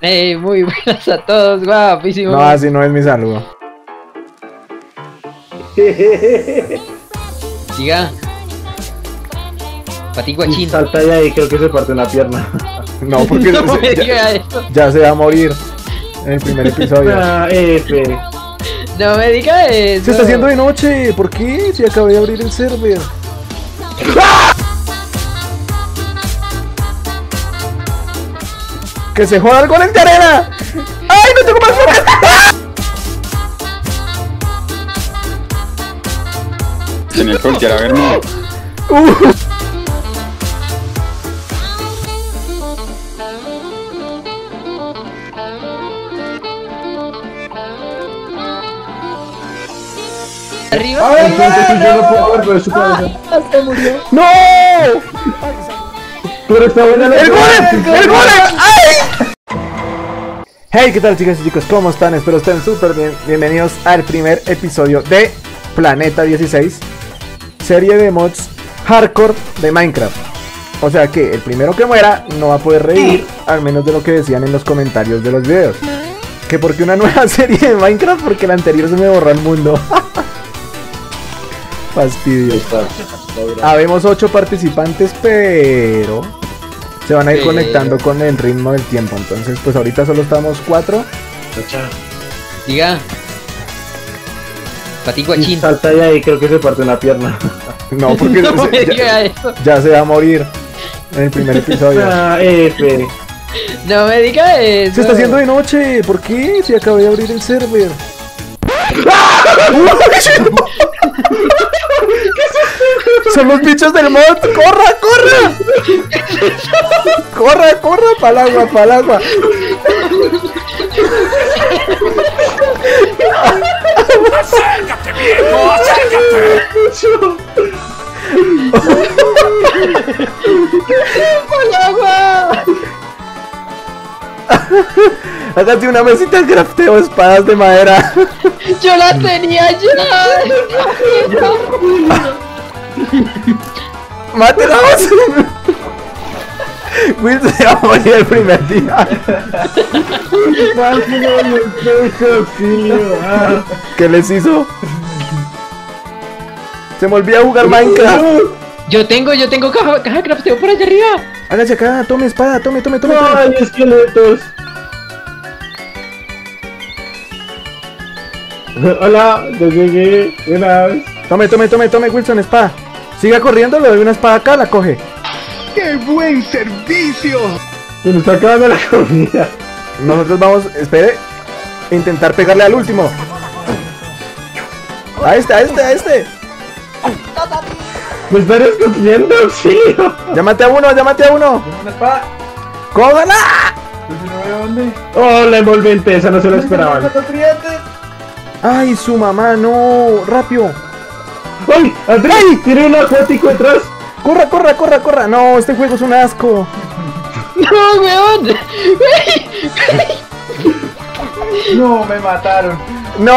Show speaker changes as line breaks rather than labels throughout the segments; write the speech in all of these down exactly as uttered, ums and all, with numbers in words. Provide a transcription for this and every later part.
Hey, muy buenas a todos, guapísimo.
No, así no es mi saludo.
Siga. Pati guachín.
Salta de ahí, creo que se parte una pierna.
No, porque
No
se-
me
ya,
diga eso.
ya se va a morir en el primer episodio.
Ah, F.
No me diga eso.
Se está haciendo de noche. ¿Por qué? Si acabé de abrir el server. ¡Que se joda el golem de arena! ¡Ay, no tengo más bloques!
Tiene que voltear a verme.
Uh.
Arriba.
Ay, entonces yo no puedo ver, pero es su cabeza.
Se murió.
¡No!
Pero está buena la
¡El golem! ¡El golem! ¡Ay! Hey, ¿qué tal, chicas y chicos? ¿Cómo están? Espero estén súper bien. Bienvenidos al primer episodio de Planeta dieciséis, serie de mods hardcore de Minecraft. O sea que el primero que muera no va a poder revivir, al menos de lo que decían en los comentarios de los videos. Que porque una nueva serie de Minecraft, porque la anterior se me borró el mundo. Fastidio. Habemos ocho participantes, pero se van a ir
Sí.
conectando con el ritmo del tiempo. Entonces, pues ahorita solo estamos cuatro.
Siga. Pati
Y
guachín.
salta de ahí, creo que se parte una pierna.
No, porque
No me
se-
diga
ya,
eso.
ya se va a morir en el primer episodio.
Ah, F.
No me diga eso.
Se está haciendo de noche. ¿Por qué? Si acabé de abrir el server. Son los bichos del mod. ¡Corra, corra! ¡Corra, corra! ¡Pa'l agua, pa'l agua!
¡Al agua!
Hágate una mesita de crafteo, espadas de madera.
Yo la tenía ya.
¡Mátenos! Will se va a morir el primer día. ¿Qué les hizo? Se me olvidó jugar Minecraft.
Yo tengo, yo tengo caja, caja de crafteo por allá arriba.
Hágase acá, tome espada, tome, tome, tome. tome.
¡Ay, esqueletos! Hola, ya llegué. Una vez.
Tome, tome, tome, tome, Wilson, espada. Siga corriendo, le doy una espada acá, la coge.
¡Qué buen servicio!
Se nos está acabando la comida.
Nosotros vamos, espere, intentar pegarle al último. A este, a este, a este.
Me están escupiendo, auxilio.
Llámate a uno, llámate a uno.
Una espada.
¡Cógala!
Oh, la envolvente, esa no se la esperaban.
Ay, su mamá, no, rápido.
¡Ay! ¡Andrés! ¡Tiene un acuático detrás!
Corra, corra, corra, corra. No, este juego es un asco.
No, weón.
No, me mataron.
No.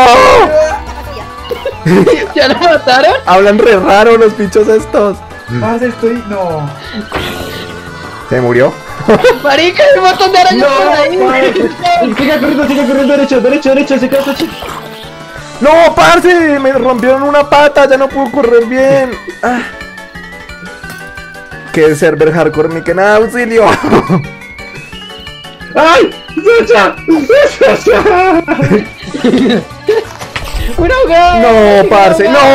¿Ya lo mataron?
Hablan re raro los bichos estos.
Más estoy. No.
¿Se murió?
Marica, hay un montón de arañas por ahí.
Siga corriendo, siga corriendo, derecha, derecha, derecha, se queda derecha.
No, parce, me rompieron una pata, ya no puedo correr bien. Ah. ¿Qué server hardcore ni que nada, auxilio?
¡Ay! ¡Sacha! ¡Sacha!
¡Un ahogado!
No, parce, no.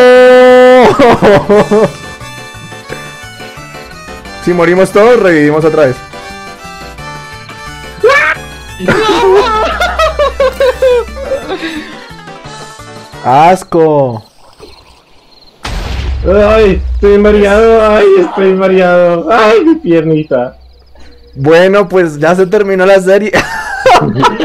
Si morimos todos, revivimos otra vez. Asco.
¡Ay! Estoy mareado, ¡ay! Estoy mareado. ¡Ay, mi piernita!
Bueno, pues ya se terminó la serie.